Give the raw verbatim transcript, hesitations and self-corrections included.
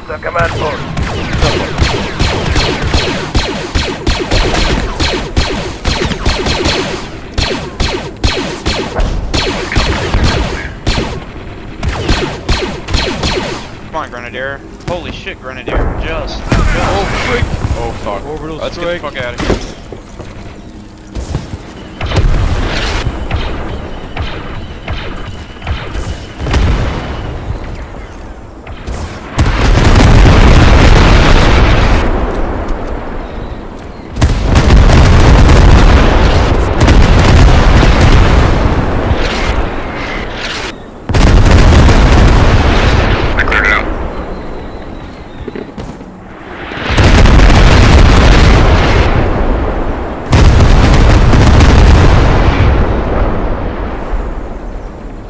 the command post. Come on, Grenadier. Holy shit, Grenadier. Just. just. Oh, frick! Oh fuck. Orbital Let's strike. get the fuck out of here.